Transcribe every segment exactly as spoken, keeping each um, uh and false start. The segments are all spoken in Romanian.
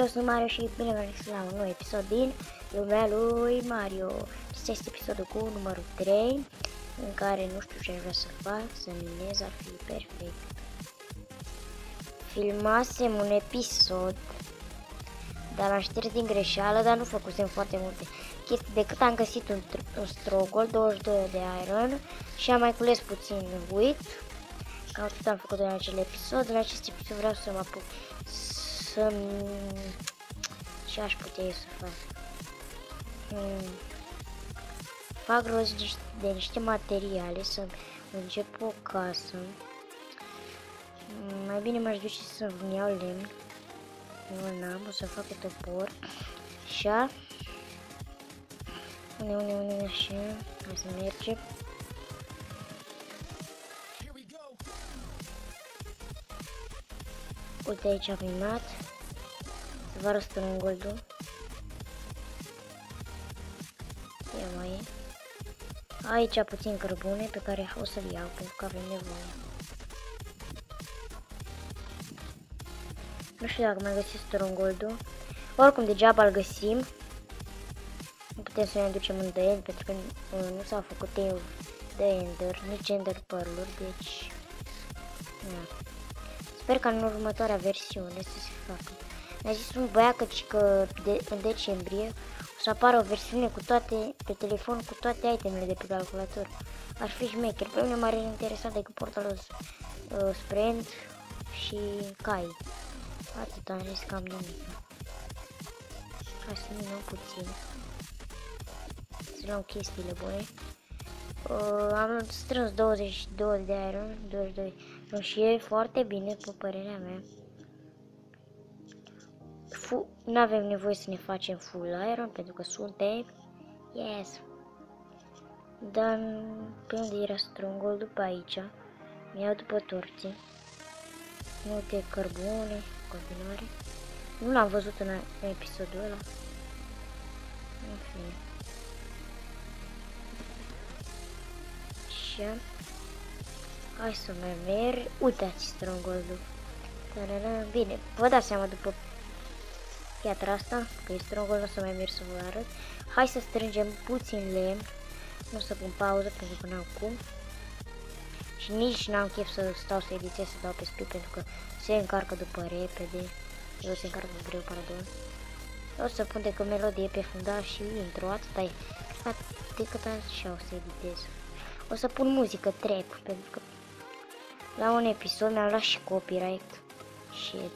sunt Mario și bine v-am la un nou episod din lumea lui Mario. Este este episodul cu numărul trei, în care nu știu ce aș vrea să fac, să minez, ar fi perfect. Filmasem un episod, dar l-am șters din greșeală, dar nu făcusem foarte multe chestii, decât am găsit un, un strogol, douăzeci și doi de iron și am mai cules puțin wheat. Cam atât am făcut în acel episod. În acest episod vreau să mă apuc să... ce aș putea eu să fac? Hmm. Fac rost de niște materiale, să încep o casă. Hmm. Mai bine m-aș duce să-mi iau lemn. Nu n-am, o să fac un topor. Așa. Une, une, une, așa. Hai să merge. Uite, aici am filmat. Să vă arăt un goldul. Ia mai e. Aici puțin cărbune pe care o să-l iau pentru că avem nevoie. Nu știu dacă mai găsesc stronghold-ul. Oricum degeaba îl găsim. Nu putem să ne ducem în The End pentru că nu s-au făcut The Ender, nici Ender Pearl-uri, deci... Na. Sper că în următoarea versiune să se facă. Mi-a zis un băiat că de, în decembrie o să apară o versiune cu toate, pe telefon, cu toate itemele de pe calculator. Ar fi șmecher. Pe mine m-ar interesa decât portalul uh, Sprint și cai. Atât am zis că am nimic. Ca să minăm puțin. Să luăm chestiile bune. Uh, am strâns douăzeci și doi de iron, douăzeci și doi. Nu, și e foarte bine, pe părerea mea. Nu avem nevoie să ne facem full iron, pentru că suntem... Yes! Dar pe unde era stronghold? După aici. Mi-au după torții. Multe cărbune, continuare. Nu l-am văzut în, în episodul ăla. În fine. Și... hai să mai merg. Uitați stronghold-ul. Bine, vă dați seama după piatra asta că e stronghold, nu o să mai merg să vă arăt. Hai să strângem puțin lemn. Nu o să pun pauză pentru că n-am cum. Și nici n-am chef să stau să editez, să dau pe speed pentru că se încarcă după repede. Eu se încarcă greu, pardon. O să pun decât melodie pe fundal și intro, atâta e. Decât așa o să editez. O să pun muzică trap pentru că la un episod mi-am luat și copyright. Shit.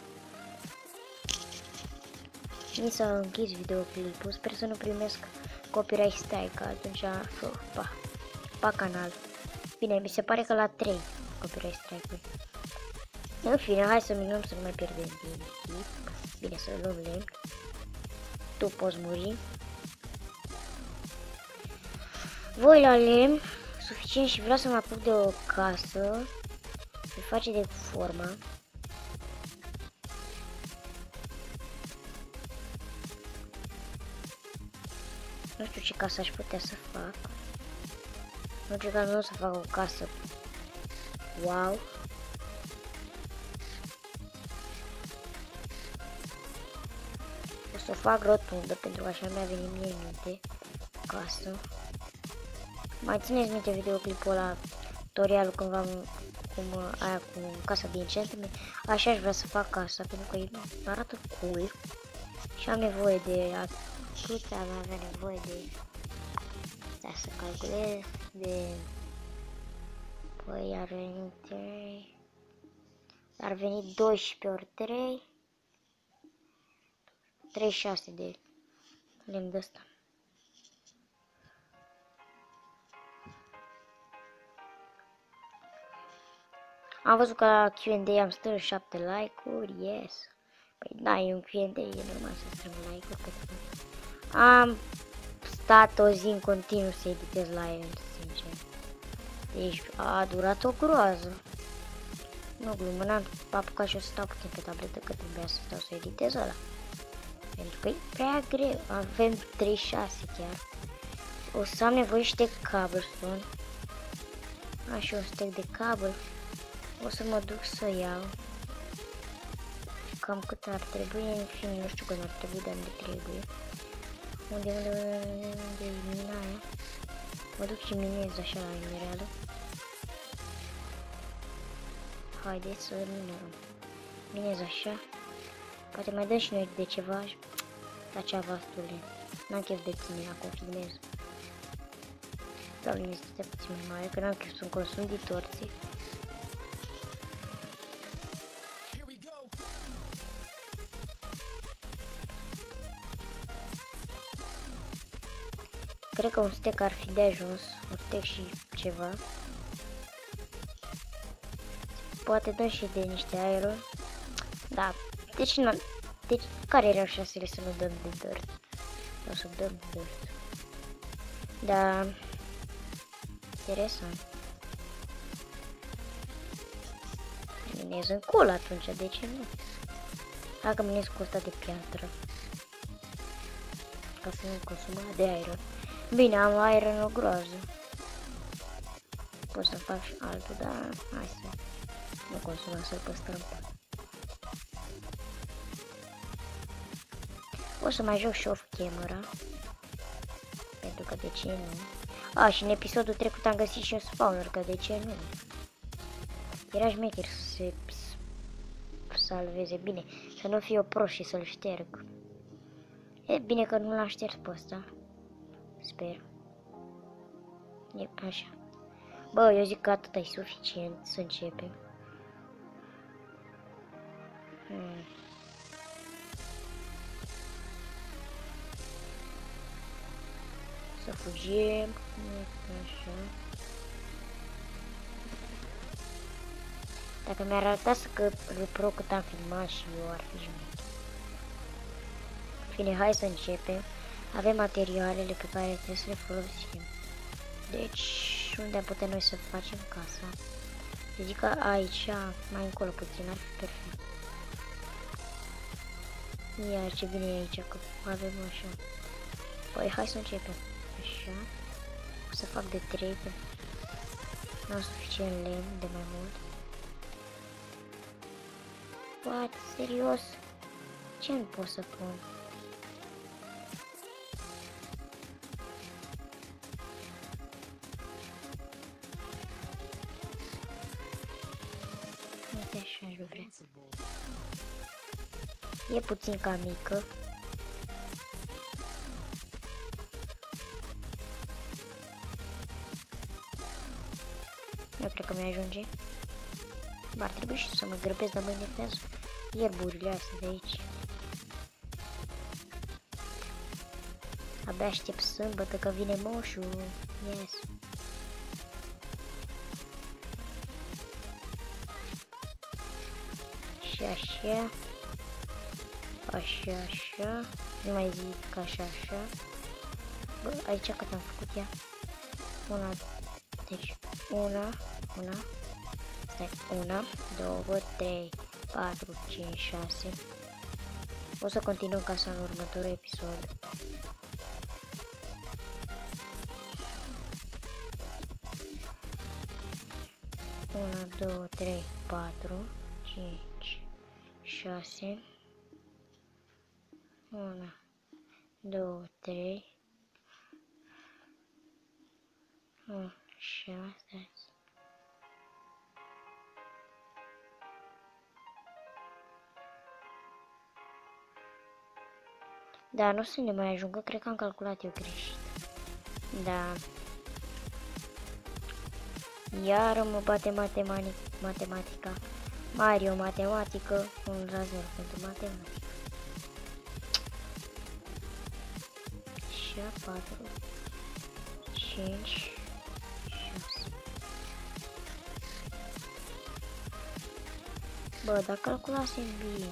Mi s-a închis videoclipul, sper să nu primesc copyright strike, atunci pa, pa canal. Bine, mi se pare că la trei copyright strike-uri. În fine, hai să minăm să nu mai pierdem timp. Bine, să luăm lemn. Tu poți muri. Voi la lemn suficient și vreau să mă apuc de o casă. Se face de forma. Nu știu ce casă aș putea să fac. Nu știu că nu o să fac o casă. Wow. O să fac rotundă pentru că așa mi-a venit mie în minte. Casă. Mai țineți minte videoclipul ăla, tutorialul când v-am cum aia cu casa de enchantment. Așa aș vrea să fac casa pentru că arată cool. Și am nevoie de atâtea, am avea nevoie de... Da, să calculez de... Păi ar veni trei... Ar veni doisprezece ori trei... treizeci și șase de lemn de ăsta. Am văzut că la Q and A am strâns șapte like-uri, yes. Păi da, e un Q and A, e normal să strâng like-uri, pentru că am stat o zi în continuu să editez la el, sincer. Deci a durat o groază. Nu glumă, n-am apucat și o să stau puțin pe tabletă, că trebuia să stau să editez ăla. Pentru că e prea greu, avem treizeci și șase chiar. O să am nevoie și de cobblestone. Am și un stack de cable. O să mă duc să iau. cam cât ar trebui, în fine, nu știu când ar trebui, dar unde trebuie. Unde, unde, unde, unde e mina aia? Mă duc și minez așa la minerală. Haideți să minăm. Minez așa. Poate mai dăm și noi de ceva. Dar cea vastule. N-am chef de tine, acum filmez. Dau liniște puțin mai mare, că n-am chef să-mi consum de torții. Cred că un stec ar fi de ajuns, un stec și ceva. Poate dăm și de niște aer. Da, deci nu. Deci care erau șansele să nu dăm de dirt? O să dăm de dirt. Da. Interesant. Minez în col atunci, de ce nu? Hai că minez cu ăsta de piatră. Ca să nu consumă de aer. Bine, am aer în o groază. Pot să fac și altul, dar hai să nu consumăm, să-l păstrăm. O să mai joc și off camera. Pentru că de ce nu? A, și în episodul trecut am găsit și un spawner, că de ce nu? Era șmecher să se salveze. Bine, să nu fie o prost și să-l șterg. E bine că nu l-am șters pe ăsta. Sper. E așa. Bă, eu zic că atât e suficient să începem. Hmm. Să fugim. Așa. Dacă mi-ar arăta să că repro cât am filmat și eu, ar fi șmecher. Bine, hai să începem. Avem materialele pe care trebuie să le folosim. Deci, unde putem noi să facem casa? Eu zic că aici, mai încolo puțin, ar fi perfect. Iar ce bine e aici, că avem așa. Păi, hai să începem. Așa. O să fac de trei, că nu am suficient lemn de mai mult. What? Serios? Ce nu pot să pun? Uite așa aș vrea. E puțin cam mică. Nu cred că mi-ajunge. Ar trebui și să mă grăbesc, dar mă enervează ierburile astea de aici. Abia aștept sâmbătă că vine moșul. Yes. Și așa. Așa, așa. Nu mai zic așa, așa. Bă, aici cât am făcut ea? Una, deci una, una. Stai, una, două, trei, patru, cinci, șase. O să continuăm casa în următorul episod. unu, doi, trei, patru, cinci, șase. unu, doi, trei. șase. Da, nu o să ne mai ajungă, cred că am calculat eu greșit. Da. Iar mă bate matematic, matematica. Mario, matematică, un la zero pentru matematică. Și patru, cinci, șase. Bă, dar calculasem bine.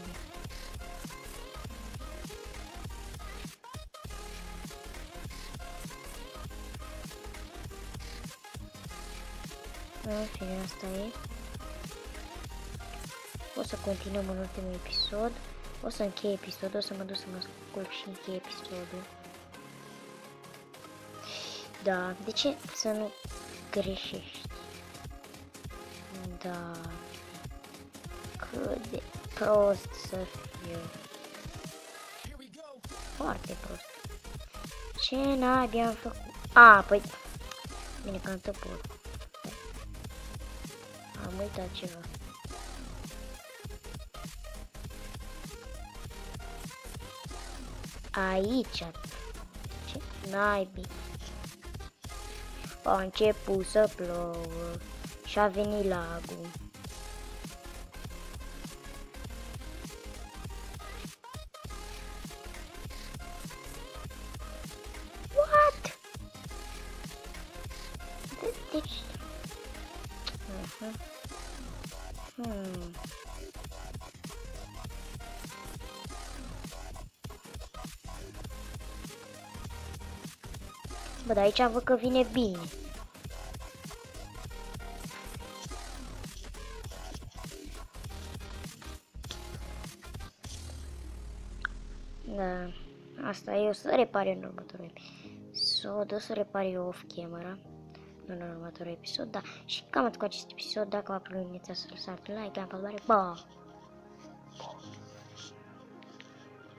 În fine, asta e. O să continuăm în ultimul episod. O să închei episodul, o să mă duc să mă culc și închei episodul. Da, de ce să nu greșești? Da. Cât de prost să fii. Eu. Foarte prost. Ce naibii am făcut? A, păi... Bine că am tăput. Am uitat ceva. Aici. Ce naibii. A început să plouă și a venit lagul. What? Deci... Uh-huh. Hmm. Bă, dar aici văd că vine bine. Da, asta e, o să repar eu în următorul episod, o să repar eu off-camera în următorul episod, da. Și cam atât cu acest episod, dacă v-a plăcut, nu uitați să lăsați like, am fost mare, ba!